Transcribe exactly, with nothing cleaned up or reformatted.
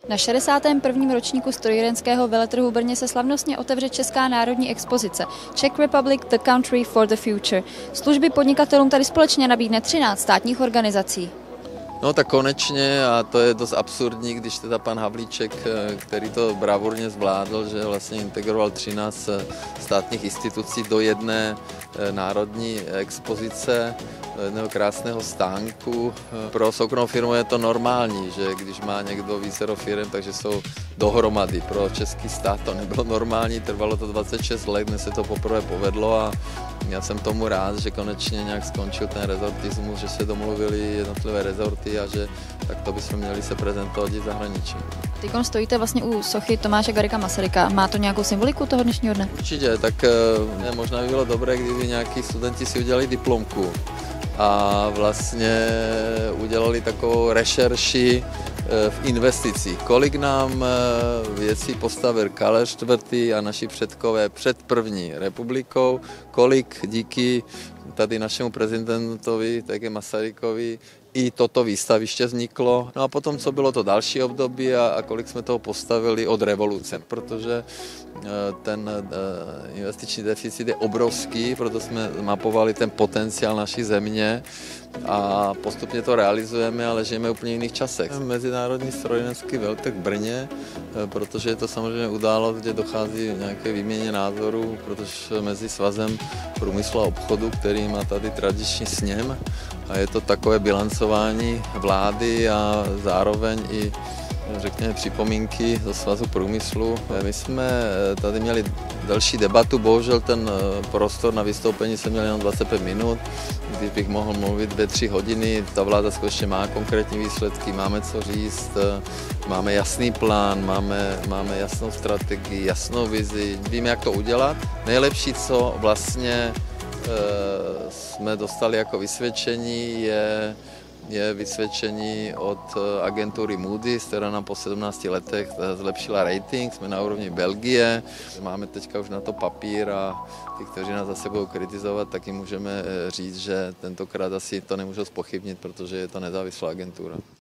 Na šedesátém prvním ročníku strojírenského veletrhu v Brně se slavnostně otevře Česká národní expozice Czech Republic, the Country for the Future. Služby podnikatelům tady společně nabídne třináct státních organizací. No tak konečně, a to je dost absurdní, když teda pan Havlíček, který to bravurně zvládl, že vlastně integroval třináct státních institucí do jedné národní expozice, jedného krásného stánku. Pro soukromou firmu je to normální, že když má někdo vícero firm, takže jsou dohromady. Pro český stát to nebylo normální, trvalo to dvacet šest let, dnes se to poprvé povedlo a já jsem tomu rád, že konečně nějak skončil ten rezortismus, že se domluvili jednotlivé rezorty a že takto bychom měli se prezentovat i v zahraničí. Teď stojíte vlastně u sochy Tomáše Garrigua Masaryka. Má to nějakou symboliku toho dnešního dne? Určitě, tak ne, možná by bylo dobré, kdyby nějaký studenti si udělali diplomku a vlastně udělali takovou rešerši v investicích. Kolik nám věcí postavil Karel čtvrtý a naši předkové před první republikou, kolik díky tady našemu prezidentovi, také Masarykovi, i toto výstaviště vzniklo. No a potom, co bylo to další období a, a kolik jsme toho postavili od revoluce, protože ten investiční deficit je obrovský, proto jsme mapovali ten potenciál naší země a postupně to realizujeme, ale žijeme v úplně jiných časech. Mezinárodní strojírenský veletrh v Brně, protože je to samozřejmě událost, kde dochází nějaké výměně názorů, protože mezi Svazem průmyslu a obchodu, který má tady tradiční sněm, a je to takové bilancování vlády a zároveň i řekněme připomínky do Svazu průmyslu. My jsme tady měli další debatu, bohužel ten prostor na vystoupení jsem měl jenom dvacet pět minut, když bych mohl mluvit dvě, tři hodiny. Ta vláda skutečně má konkrétní výsledky, máme co říct, máme jasný plán, máme, máme jasnou strategii, jasnou vizi, víme, jak to udělat. Nejlepší, co vlastně jsme dostali jako vysvědčení, je, je vysvědčení od agentury Moody's, která nám po sedmnácti letech zlepšila rating, jsme na úrovni Belgie, máme teďka už na to papír a ty, kteří nás zase budou kritizovat, taky můžeme říct, že tentokrát asi to nemůžou zpochybnit, protože je to nezávislá agentura.